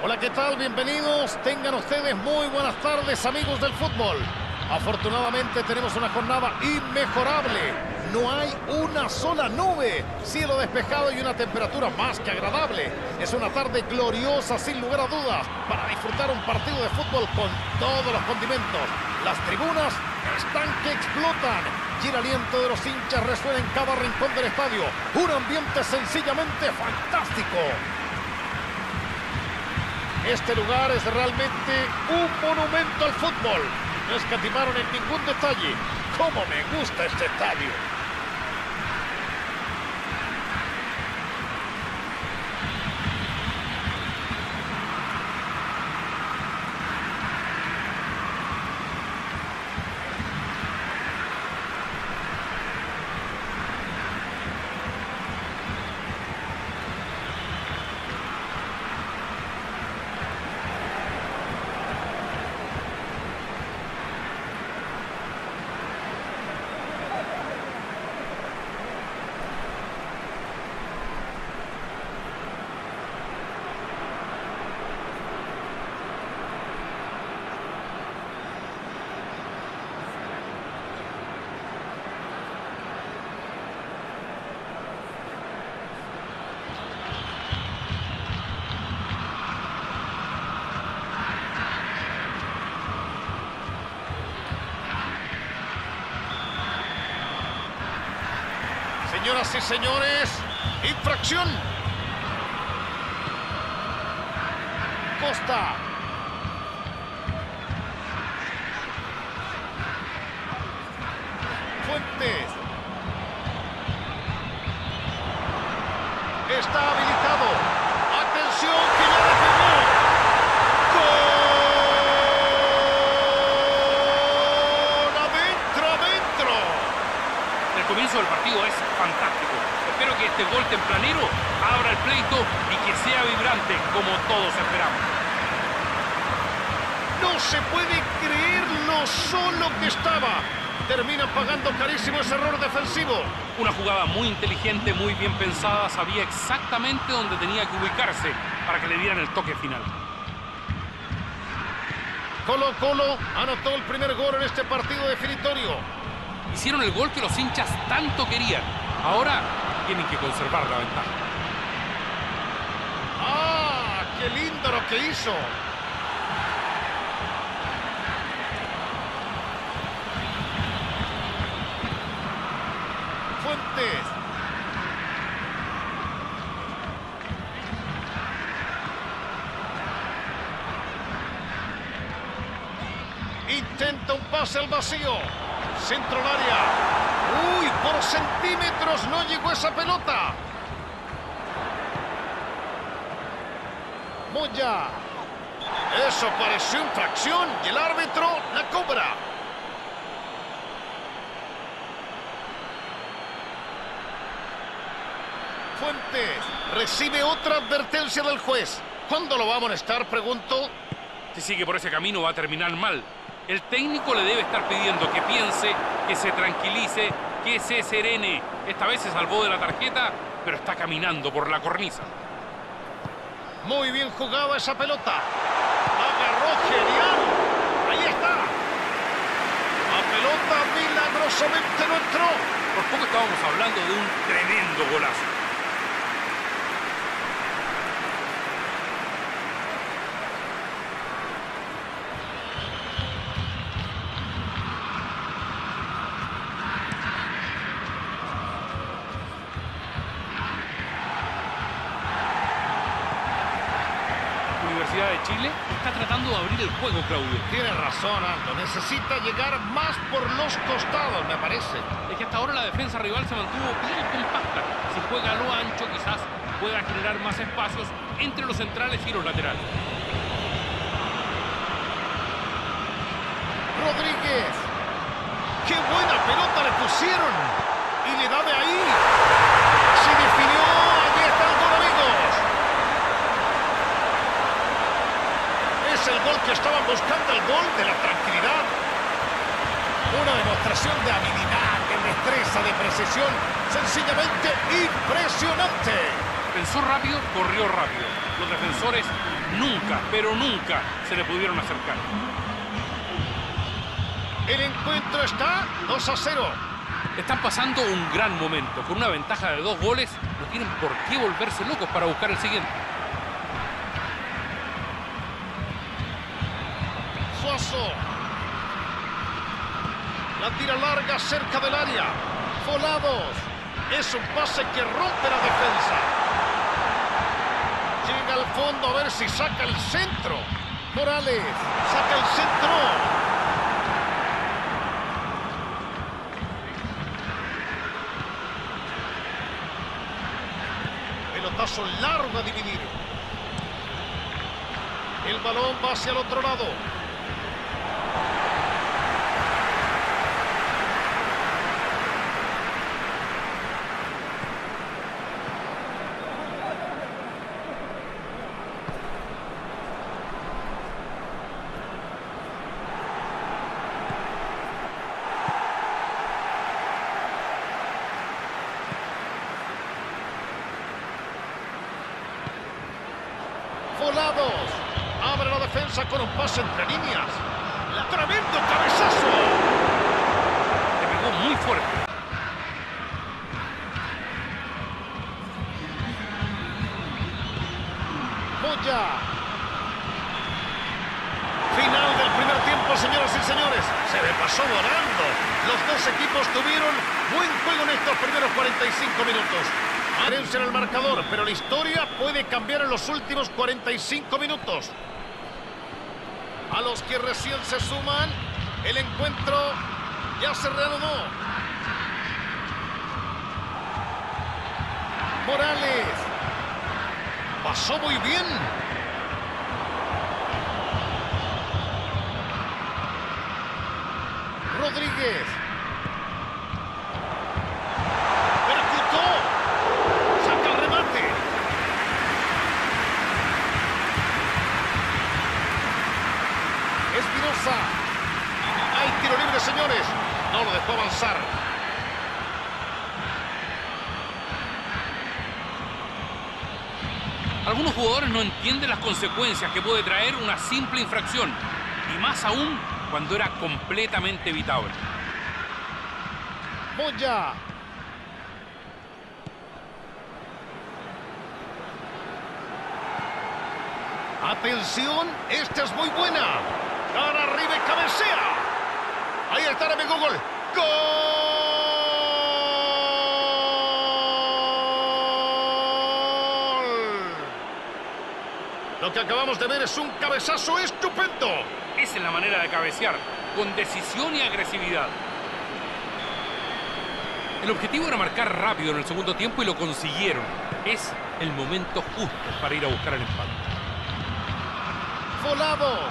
Hola, ¿qué tal? Bienvenidos. Tengan ustedes muy buenas tardes, amigos del fútbol. Afortunadamente tenemos una jornada inmejorable. No hay una sola nube. Cielo despejado y una temperatura más que agradable. Es una tarde gloriosa, sin lugar a dudas, para disfrutar un partido de fútbol con todos los condimentos. Las tribunas están que explotan y el aliento de los hinchas resuena en cada rincón del estadio. Un ambiente sencillamente fantástico. Este lugar es realmente un monumento al fútbol. No escatimaron en ningún detalle. ¡Cómo me gusta este estadio! Señoras y señores, infracción. Costa. Fuentes. Está habilitado. Atención, que ya defendió. ¡Gol! ¡Adentro! El comienzo del partido es fantástico. Espero que este gol tempranero abra el pleito y que sea vibrante como todos esperamos. No se puede creer lo solo que estaba. Termina pagando carísimo ese error defensivo. Una jugada muy inteligente, muy bien pensada. Sabía exactamente dónde tenía que ubicarse para que le dieran el toque final. Colo-Colo anotó el primer gol en este partido definitorio. Hicieron el gol que los hinchas tanto querían. Ahora tienen que conservar la ventaja. ¡Ah! ¡Qué lindo lo que hizo! Fuentes. Intenta un pase al vacío. Centro al área. ¡Uy! Por centímetros no llegó esa pelota. Moya. Eso pareció infracción y el árbitro la cobra. Fuentes recibe otra advertencia del juez. ¿Cuándo lo va a amonestar? Pregunto. Si sigue por ese camino va a terminar mal. El técnico le debe estar pidiendo que piense, que se tranquilice, que se serene. Esta vez se salvó de la tarjeta, pero está caminando por la cornisa. Muy bien jugada esa pelota. Agarró genial. Ahí está. La pelota milagrosamente no entró. Por poco estábamos hablando de un tremendo golazo. De Chile está tratando de abrir el juego, Claudio. Tiene razón, Aldo. Necesita llegar más por los costados, me parece. Es que hasta ahora la defensa rival se mantuvo bien compacta. Si juega a lo ancho, quizás pueda generar más espacios entre los centrales y los laterales. Rodríguez. ¡Qué buena pelota le pusieron! Y le da de ahí. Se definió. Allí está el gol, amigos. Es el gol que estaban buscando, el gol de la tranquilidad. Una demostración de habilidad, de destreza, de precisión, sencillamente impresionante. Pensó rápido, corrió rápido. Los defensores nunca, pero nunca se le pudieron acercar. El encuentro está 2-0. Están pasando un gran momento. Con una ventaja de 2 goles, no tienen por qué volverse locos para buscar el siguiente. Suazo. La tira larga cerca del área. Volados. Es un pase que rompe la defensa. Llega al fondo a ver si saca el centro. Morales saca el centro. Pelotazo largo a dividir. El balón va hacia el otro lado. Volados. Abre la defensa con un pase entre líneas. ¡Tremendo cabezazo! Le pegó muy fuerte. Moya. Final del primer tiempo, señoras y señores. Se le pasó volando. Los dos equipos tuvieron buen juego en estos primeros 45 minutos. Diferencia en el marcador, pero la historia puede cambiar en los últimos 45 minutos. A los que recién se suman, el encuentro ya se reanudó. Morales. Pasó muy bien. Rodríguez. Percutó. Saca el remate. Espinosa. Hay tiro libre, señores. No lo dejó avanzar. Algunos jugadores no entienden las consecuencias que puede traer una simple infracción. Y más aún cuando era completamente evitable. Moya. Atención, esta es muy buena. Cara arriba y cabecea. Ahí está el gol. ¡Gol! Lo que acabamos de ver es un cabezazo estupendo. Esa es la manera de cabecear, con decisión y agresividad. El objetivo era marcar rápido en el segundo tiempo y lo consiguieron. Es el momento justo para ir a buscar el empate. Volados.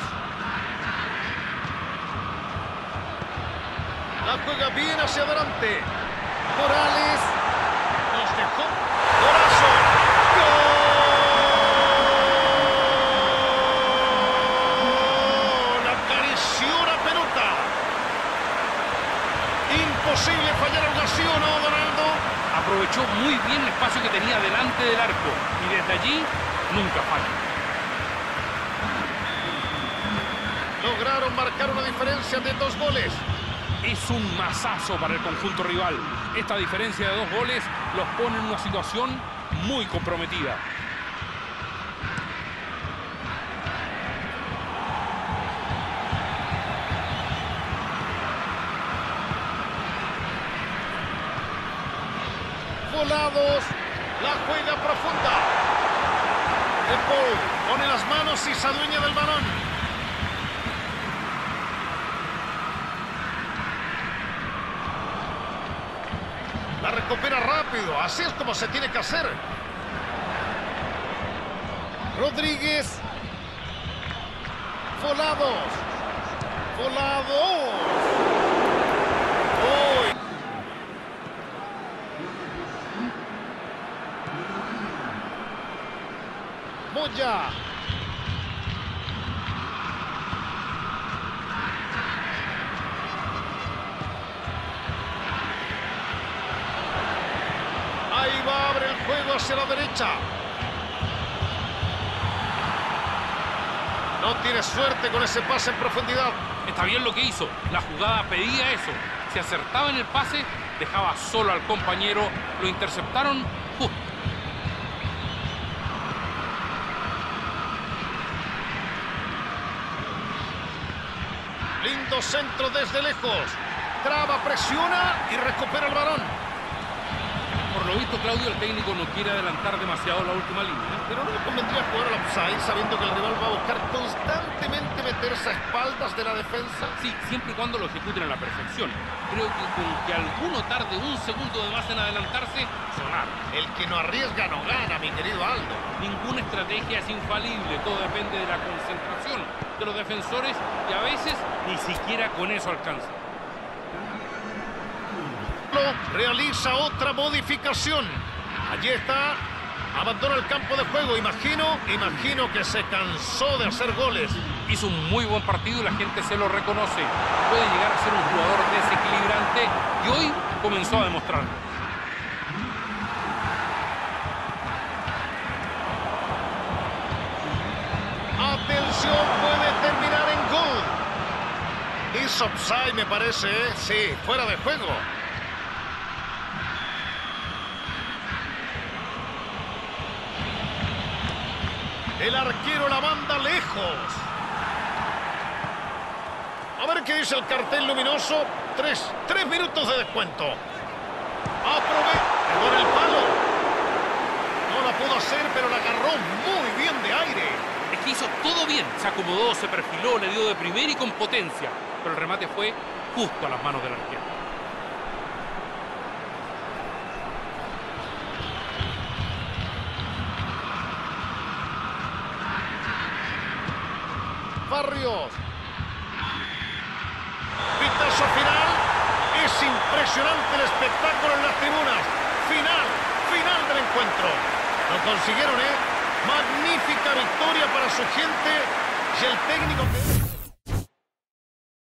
La juega bien hacia adelante. Morales. Nos dejó. ¡Golazo! ¡Gol! Acarició la pelota. Imposible fallar algo así, ¿o no, Donaldo? Aprovechó muy bien el espacio que tenía delante del arco. Y desde allí, nunca falla. Lograron marcar una diferencia de 2 goles. Es un mazazo para el conjunto rival. Esta diferencia de 2 goles los pone en una situación muy comprometida. Volados. La juega profunda. De Paul pone las manos y se adueña del balón. La recupera rápido. Así es como se tiene que hacer. Rodríguez. Volados. Volados. ¡Uy! Moya. Ahí va, abre el juego hacia la derecha. No tiene suerte con ese pase en profundidad. Está bien lo que hizo. La jugada pedía eso. Si acertaba en el pase, dejaba solo al compañero. Lo interceptaron justo. Lindo centro desde lejos. Traba, presiona y recupera el balón. Por lo visto, Claudio, el técnico no quiere adelantar demasiado la última línea. Pero no le convendría jugar al offside sabiendo que el rival va a buscar constantemente meterse a espaldas de la defensa. Sí, siempre y cuando lo ejecuten a la perfección. Creo que con que alguno tarde un segundo de más en adelantarse, sonar. El que no arriesga no gana, mi querido Aldo. Ninguna estrategia es infalible, todo depende de la concentración de los defensores y a veces ni siquiera con eso alcanza. Realiza otra modificación. Allí está. Abandona el campo de juego. Imagino que se cansó de hacer goles. Hizo un muy buen partido y la gente se lo reconoce. Puede llegar a ser un jugador desequilibrante y hoy comenzó a demostrarlo. Atención, puede terminar en gol. Hizo offside, me parece, ¿eh? Sí, fuera de juego. El arquero la manda lejos. A ver qué dice el cartel luminoso. Tres minutos de descuento. Pegó en el palo. No la pudo hacer, pero la agarró muy bien de aire. Es que hizo todo bien. Se acomodó, se perfiló, le dio de primera y con potencia. Pero el remate fue justo a las manos del arquero. Barrios. Pitazo final. Es impresionante el espectáculo en las tribunas. Final del encuentro. Lo consiguieron, ¿eh? Magnífica victoria para su gente y el técnico que...